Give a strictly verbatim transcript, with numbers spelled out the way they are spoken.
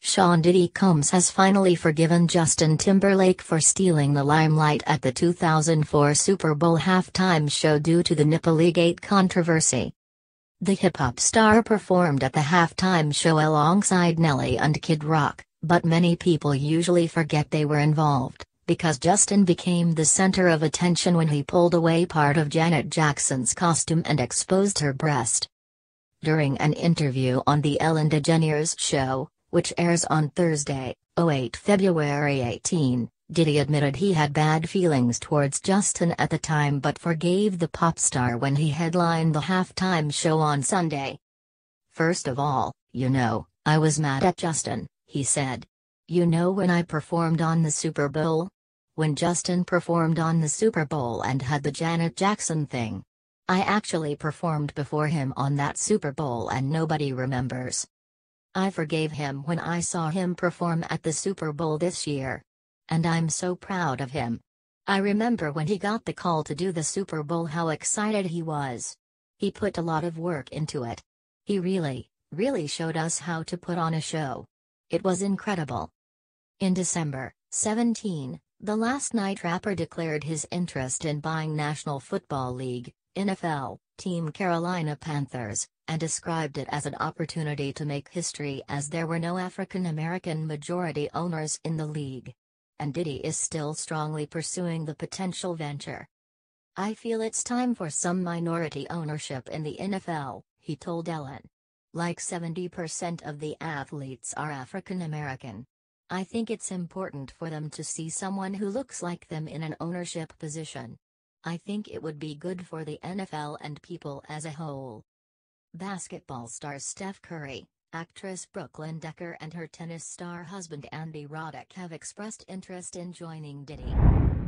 Sean Diddy Combs has finally forgiven Justin Timberlake for stealing the limelight at the two thousand four Super Bowl halftime show due to the Nipplegate controversy. The hip-hop star performed at the halftime show alongside Nelly and Kid Rock, but many people usually forget they were involved, because Justin became the center of attention when he pulled away part of Janet Jackson's costume and exposed her breast. During an interview on The Ellen DeGeneres Show, which airs on Thursday, oh eight February eighteenth, Diddy admitted he had bad feelings towards Justin at the time but forgave the pop star when he headlined the halftime show on Sunday. "First of all, you know, I was mad at Justin," he said. "You know when I performed on the Super Bowl? When Justin performed on the Super Bowl and had the Janet Jackson thing. I actually performed before him on that Super Bowl and nobody remembers. I forgave him when I saw him perform at the Super Bowl this year. And I'm so proud of him. I remember when he got the call to do the Super Bowl how excited he was. He put a lot of work into it. He really, really showed us how to put on a show. It was incredible." In December seventeenth, the Last Night rapper declared his interest in buying National Football League, N F L, team Carolina Panthers, and described it as an opportunity to make history as there were no African American majority owners in the league. And Diddy is still strongly pursuing the potential venture. "I feel it's time for some minority ownership in the N F L," he told Ellen. "Like seventy percent of the athletes are African American. I think it's important for them to see someone who looks like them in an ownership position. I think it would be good for the N F L and people as a whole." Basketball star Steph Curry, actress Brooklyn Decker and her tennis star husband Andy Roddick have expressed interest in joining Diddy.